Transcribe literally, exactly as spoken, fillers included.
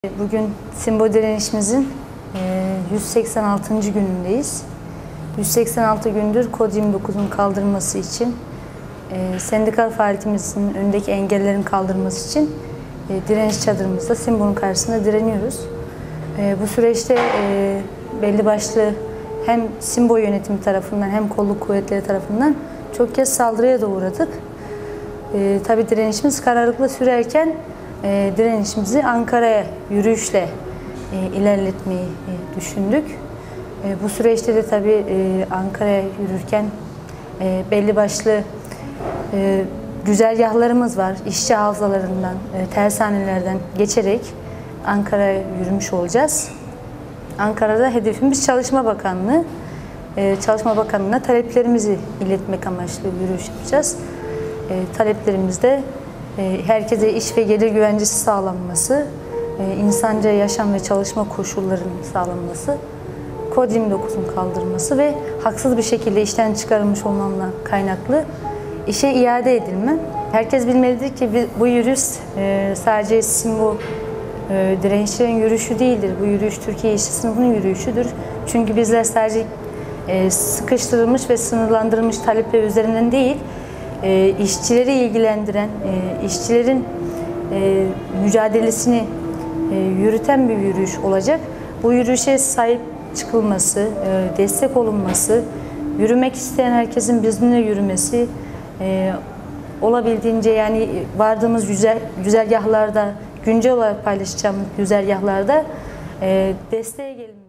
Bugün Simbo direnişimizin yüz seksen altıncı günündeyiz. yüz seksen altı gündür kod yirmi dokuzun kaldırılması için, sendikal faaliyetimizin önündeki engellerin kaldırılması için direniş çadırımızda Simbo'nun karşısında direniyoruz. Bu süreçte belli başlı hem Simbo yönetimi tarafından hem kolluk kuvvetleri tarafından çok kez saldırıya da uğradık. Tabii direnişimiz kararlılıkla sürerken E, direnişimizi Ankara'ya yürüyüşle e, ilerletmeyi e, düşündük. E, bu süreçte de tabii e, Ankara'ya yürürken e, belli başlı e, güzergahlarımız var. İşçi havzalarından, e, tersanelerden geçerek Ankara'ya yürümüş olacağız. Ankara'da hedefimiz Çalışma Bakanlığı. E, Çalışma Bakanlığı'na taleplerimizi iletmek amaçlı yürüyüş yapacağız. E, taleplerimizde herkese iş ve gelir güvencesi sağlanması, insanca yaşam ve çalışma koşullarının sağlanması, kod yirmi dokuzun kaldırılması ve haksız bir şekilde işten çıkarılmış olmamla kaynaklı işe iade edilme. Herkes bilmelidir ki bu yürüyüş sadece Simbo direnişçilerin yürüyüşü değildir. Bu yürüyüş Türkiye işçi sınıfının yürüyüşüdür. Çünkü bizler sadece sıkıştırılmış ve sınırlandırılmış talepler üzerinden değil, E, işçileri ilgilendiren, e, işçilerin e, mücadelesini e, yürüten bir yürüyüş olacak. Bu yürüyüşe sahip çıkılması, e, destek olunması, yürümek isteyen herkesin bizimle yürümesi, e, olabildiğince yani vardığımız güzel güzergahlarda, güncel olarak paylaşacağımız güzergahlarda e, desteğe gelin.